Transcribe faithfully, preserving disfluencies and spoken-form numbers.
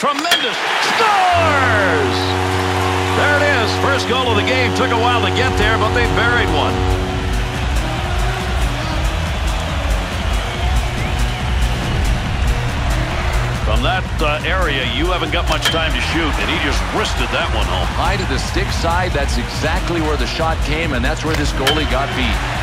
Tremendous. Scores! There it is. First goal of the game. Took a while to get there, but they buried one. From that uh, area, you haven't got much time to shoot, and he just wristed that one home. High to the stick side, that's exactly where the shot came, and that's where this goalie got beat.